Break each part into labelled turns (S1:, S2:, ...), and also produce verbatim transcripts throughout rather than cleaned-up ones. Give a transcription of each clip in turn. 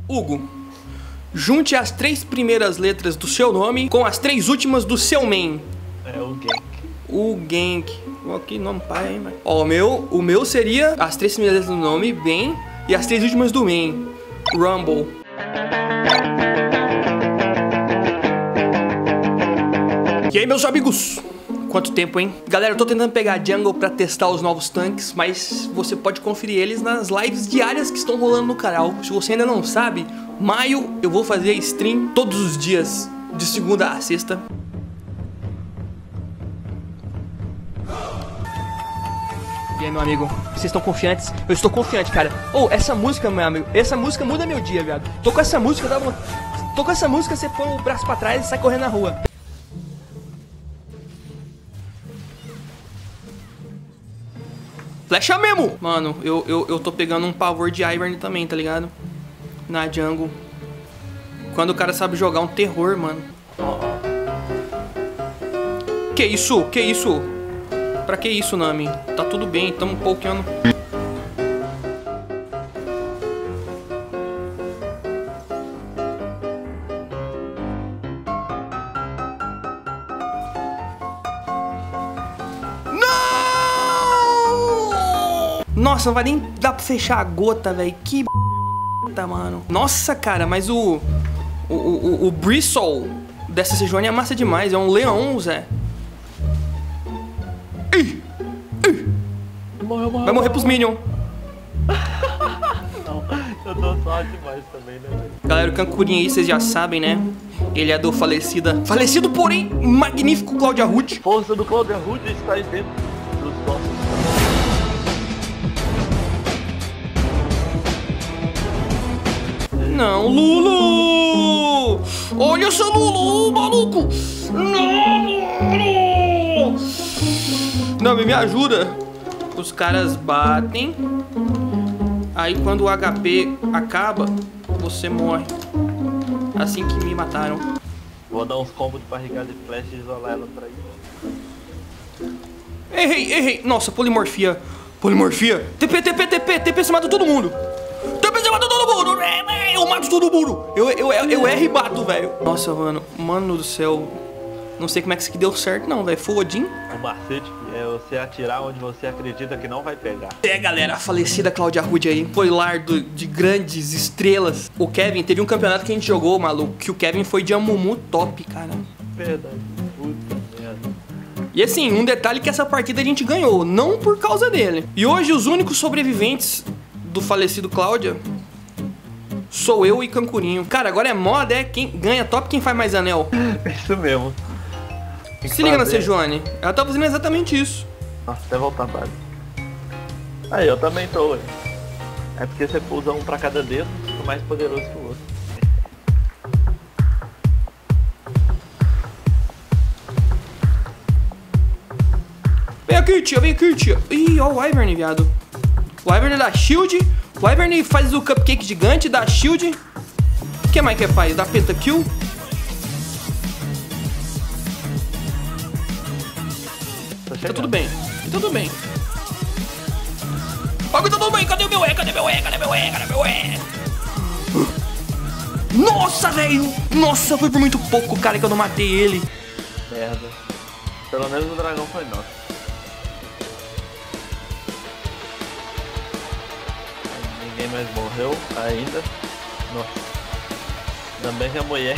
S1: Hugo, junte as três primeiras letras do seu nome com as três últimas do seu main.
S2: É o Genk.
S1: O Genk. Oh, que nome pai, hein, mano? Ó, o meu, o meu seria as três primeiras letras do nome, bem, e as três últimas do main. Rumble. E aí, meus amigos? Quanto tempo, hein? Galera, eu tô tentando pegar jungle pra testar os novos tanques, mas você pode conferir eles nas lives diárias que estão rolando no canal. Se você ainda não sabe, maio eu vou fazer stream todos os dias, de segunda a sexta. E aí, meu amigo, vocês estão confiantes? Eu estou confiante, cara. Oh, essa música, meu amigo, essa música muda meu dia, viado. Tô com essa música, dá uma... Tô com essa música, você põe o braço pra trás e sai correndo na rua. Flecha mesmo! Mano, eu, eu, eu tô pegando um pavor de Ivern também, tá ligado? Na jungle. Quando o cara sabe jogar um terror, mano. Que isso? Que isso? Pra que isso, Nami? Tá tudo bem, tamo pokeando. Nossa, não vai nem dar pra fechar a gota, velho. Que b****, mano. Nossa, cara, mas o... O, o, o Bristle dessa Sejuani é massa demais. É um leão, Zé. Ih! Ih!
S2: Morreu, morreu,
S1: vai morrer pros Minions.
S2: Não, eu tô só demais também, né, velho?
S1: Galera, o Kankurin aí, vocês já sabem, né? Ele é do falecida... Falecido, porém, magnífico Claudia Ruth.
S2: Força do Claudia Ruth está aí dentro dos nossos...
S1: Não, Lulu! Olha essa Lulu, maluco! Não! Não, me ajuda! Os caras batem. Aí quando o H P acaba, você morre. Assim que me mataram.
S2: Vou dar uns combos de barrigada de flash e isolar ela pra ir.
S1: Errei, errei! Nossa, polimorfia! Polimorfia! T P, T P, T P! T P, você mata todo mundo! T P, você mata todo mundo! Eu mato todo mundo! Eu, eu, eu, eu erro e bato, velho! Nossa, mano, mano do céu. Não sei como é que isso aqui deu certo, não, velho. Fodinho.
S2: O macete é você atirar onde você acredita que não vai pegar.
S1: É, galera, a falecida Claudia Ruth aí foi lar do, de grandes estrelas. O Kevin, teve um campeonato que a gente jogou, maluco, que o Kevin foi de Amumu top, cara.
S2: Verdade. Puta merda.
S1: E assim, um detalhe que essa partida a gente ganhou, não por causa dele. E hoje os únicos sobreviventes do falecido Cláudia sou eu e Kankurinho. Cara, agora é moda, é quem ganha top, quem faz mais anel.
S2: Isso mesmo.
S1: Se liga na Sejuani, ela tá fazendo exatamente isso.
S2: Nossa, até voltar a base. Aí, eu também tô, ué. É porque você usa um pra cada dedo, fica mais poderoso que o outro.
S1: Vem aqui, tia, vem aqui, tia. Ih, ó o Ivern, viado. O Ivern dá shield. O Ivern faz o cupcake gigante, dá shield. O que mais que faz? Dá pentakill. Tá tudo bem, tá tudo bem. Bagulho tá tudo bem, cadê o meu E? Cadê meu E? Cadê meu E? Cadê meu E? Nossa, velho! Nossa, foi por muito pouco, cara, que eu não matei ele.
S2: Merda. Pelo menos o dragão foi nosso. Ninguém mais morreu ainda. Nossa. Também que a mulher.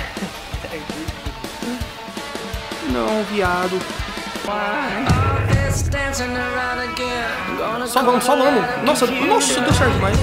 S1: Não, viado. Só vamos, só vamos. Nossa, nossa, deu certo demais.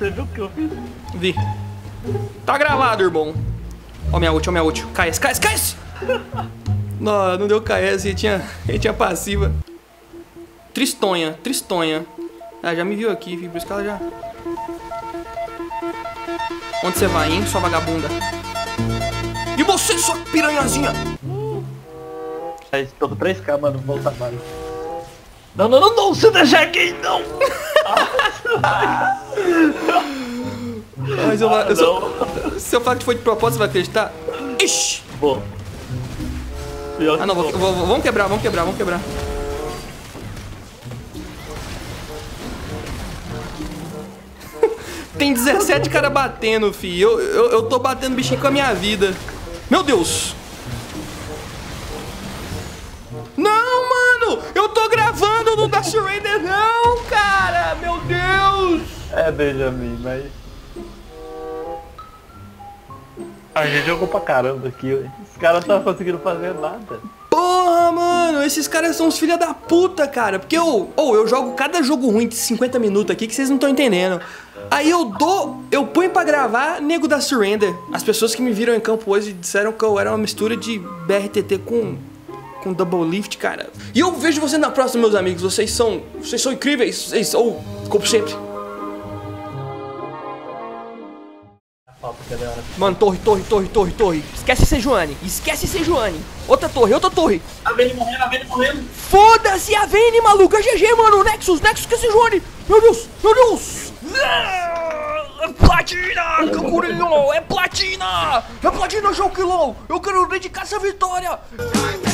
S2: Você viu o que eu fiz?
S1: Vi. Tá gravado, irmão. Ó minha ult, ó minha ult. K S, K S, K S! Não, não deu K S, ele tinha, ele tinha passiva. Tristonha, Tristonha. Ah, já me viu aqui, filho, por isso que ela já... Onde você vai, hein, sua vagabunda? E você, sua piranhazinha?
S2: Aí, tô com três K, mano, volta mais. Não, não, não, não, você deixa aqui, não!
S1: Mas eu, ah, eu, só, se eu falar que foi de propósito, você vai acreditar? Ixi!
S2: Bom.
S1: Ah, não, vou, vou, vamos quebrar, vamos quebrar, vamos quebrar. Tem dezessete cara batendo, fi. Eu, eu, eu tô batendo bichinho com a minha vida. Meu Deus! Não, mano! Eu tô gravando no da Surrender, não, cara! Meu Deus!
S2: É, Benjamin, mas... A gente jogou pra caramba aqui, ué. Os caras não estão conseguindo fazer nada.
S1: Porra, mano, esses caras são os filha da puta, cara. Porque eu, oh, eu jogo cada jogo ruim de cinquenta minutos aqui que vocês não estão entendendo. Aí eu dou, eu ponho pra gravar nego da Surrender. As pessoas que me viram em campo hoje disseram que eu era uma mistura de B R T T com, com Double Lift, cara. E eu vejo vocês na próxima, meus amigos. Vocês são, vocês são incríveis. Vocês são, como sempre. Mano, torre, torre, torre, torre, torre. Esquece Sejuani, esquece Sejuani. Outra torre, outra torre.
S2: A Vayne morrendo, a Vayne morrendo.
S1: Foda-se a Vayne, maluco. É G G, mano. Nexus, Nexus, que é Sejuani. Meu Deus, meu Deus. É platina, Kakurinho. É platina. É platina, João Quilão. Eu quero dedicar essa vitória.